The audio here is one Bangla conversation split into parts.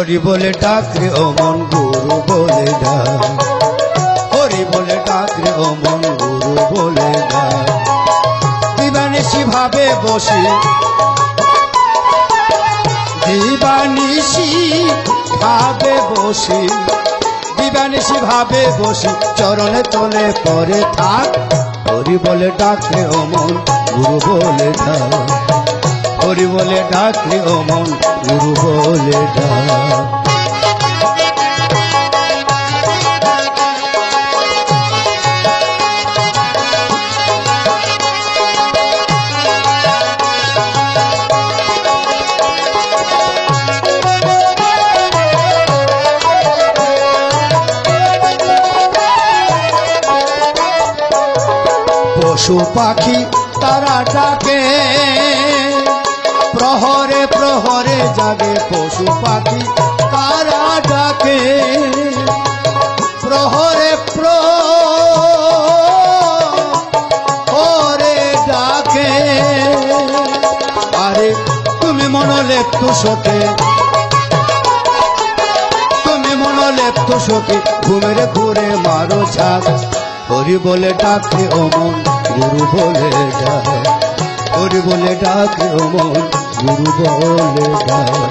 হরি বলে ডাক রে ও মন গুরু বলে ডাক, হরি বলে ডাক রে ও মন গুরু বলে ডাক। দিবানিশি ভাবে বসি, দিবানিশি ভাবে বসি, দিবানিশি ভাবে বসি, চরণে তলে পরে থাক। হরি বলে ডাক রে ও মন গুরু বলে ডাক, হরি বলে ডাক রে ও মন গুরু বলে ডাক। পশু পাখি তারা ডাকে, প্রহরে প্রহরে জাগে। পশু পাখি তারা ডাকে, প্রহরে প্রহরে ডাকে। আরে তুমি মনোলেপ্ত শোকে, তুমি মনোলেপ্ত শোকে, ঘুমের ঘুরে মারো ঝাঁক। হরি বলে ডাকে ও মন গুরু বলে ডাক, হরি বলে ডাকে ও মন গুরু বলে ডাক।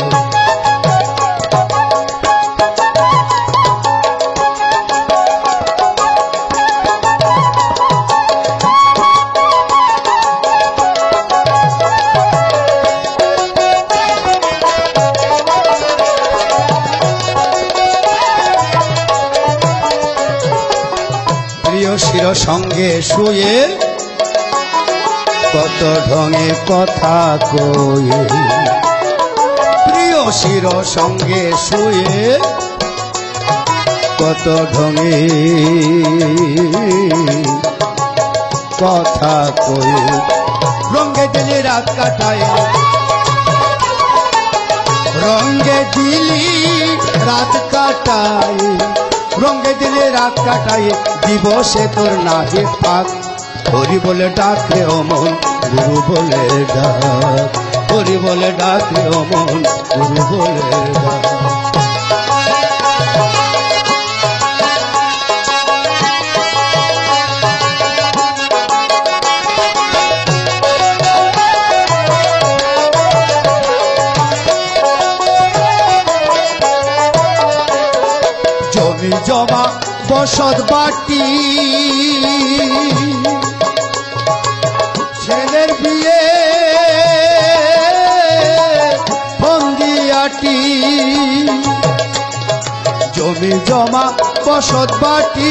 প্রিয়সীর সঙ্গে শুয়ে কত ঢঙে কথা কয়ে, প্রিয়সীর সঙ্গে শুয়ে কত ঢঙে কথা কয়ে। রঙে দিলি রাত কাটায়, রঙে দিলি রাত কাটায়, রঙে দিলে রাত কাটায়, দিবসে তোর নাহি পাক। হরি বলে ডাক রে ও মন গুরু বলে ডাক, হরি বলে ডাক রে ও মন গুরু বলে ডাক। জমি জমা বসত বাটি, ছেলের বিয়ে ফন্দিয়াটি। জমি জমা বসত বাটি,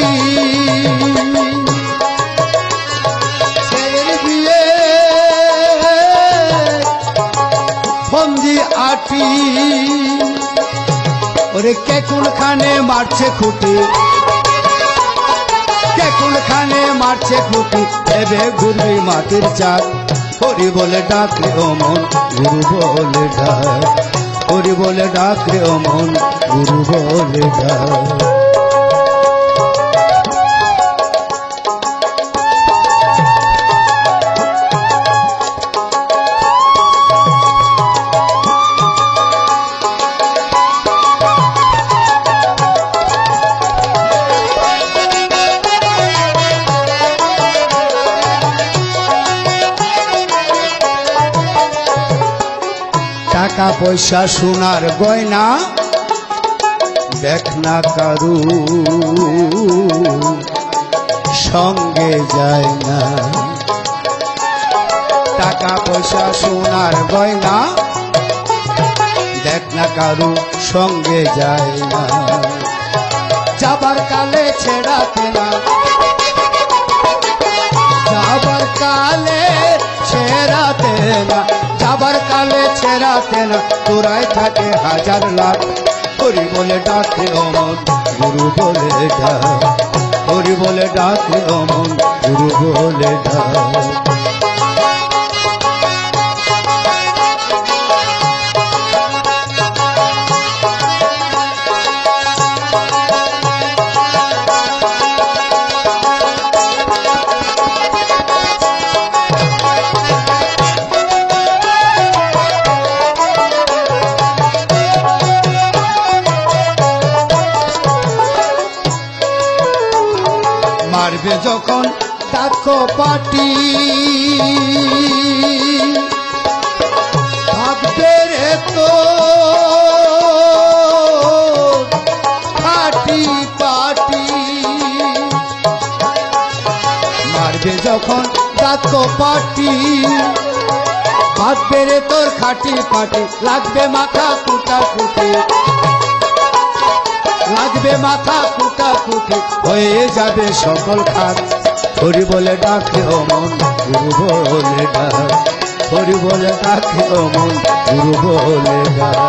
ছেলের বিয়ে ফন্দিয়াটি। ওরে কে কোনখানে মারছে খুঁটি, কে কোনখানে মারছে খুঁটি, এবে ঘুরবি মাটির চাক। হরি বলে ডাক রে ও মন গুরু বলে ডাক, হরি বলে ডাক রে ও মন গুরু বলে ডাক। টাকা পয়সা সোনার গয়না দেখ না কারু সঙ্গে যায় না। টাকা পয়সা সোনার গয়না দেখ না কারু সঙ্গে যায় না। যাবার কালে ছেড়াতে না, যাবার কালে ছেড়াতে না, যাবার কালে ছেড়াতে না, তোরাই থাকে হাজার লাখ। হরি বলে ডাক রে ও মন গুরু বলে ডাক, হরি বলে ডাক রে ও মন গুরু বলে ডাক। ডাকো পাটি ভাববে রে তো পাটি পাটি মারবে যখন ডাকো পাটি ভাববে রে তোর খাটি পাটি লাগবে মাথা কুটা কুটি লাগবে মাথা কুটা কুটি হয়ে যাবে সকল খাত হরি বলে ডাকে ও মন গুরু বলে ডাক হরি বলে ডাকে ও মন গুরু বলে ডাক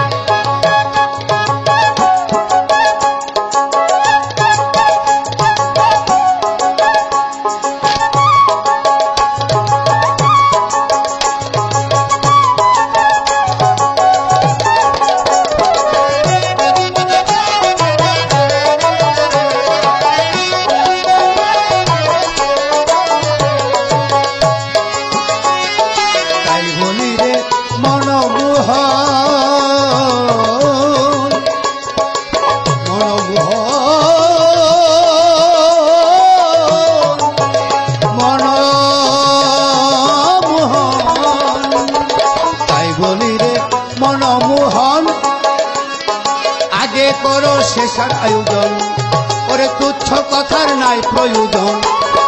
মনমোহন আগে করো শেষার আয়োজন ওরে তুচ্ছ কথার নাই প্রয়োজন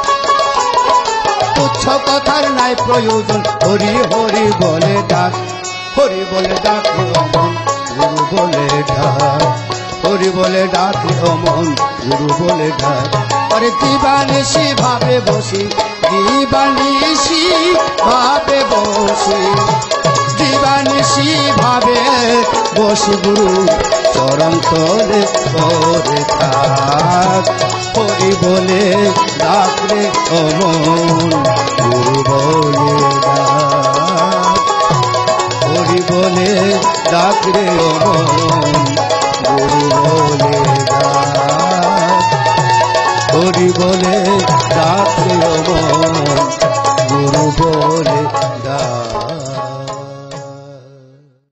তুচ্ছ কথার নাই প্রয়োজন হরি হরি বলে ডাক হরি বলে ডাক মন গুরু বলে ডাক হরি বলে ডাক মন গুরু বলে ডাক আরে দিবানিশি ভাবে বসি দিবানিশি ভাবে বসি দিবানিশি ভাবে বসি গুরু চরণ তলে পরে থাক হরি বলে ডাক রে মন গুরু বলে ডাক হরি বলে ডাক রে মন